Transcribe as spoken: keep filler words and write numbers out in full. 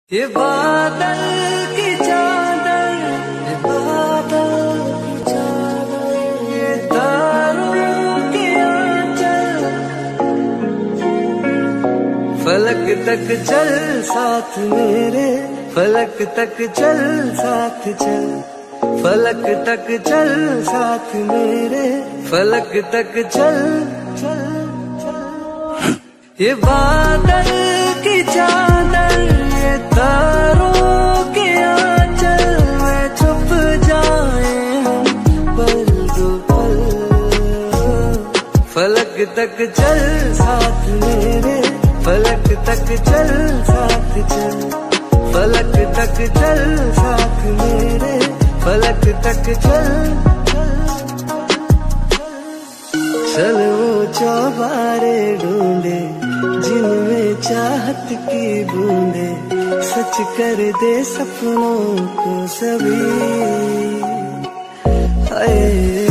ये बादल की चादर, ये बादल की चादर, ये तारों की आंचल, फलक तक चल साथ मेरे, फलक तक चल साथ चल, फलक तक चल साथ मेरे, फलक तक चल चल चल। ये बादल की चादर, ये तारों के आंचल में छुप जाए हम पल दो पल, फलक तक चल साथ मेरे, फलक तक चल साथ चल, फलक तक चल साथ मेरे, फलक तक चल चल। वो चौबारे ढूंढे जिनमें चाहत की बूंदे, सच कर दे सपनों को सभी। हाय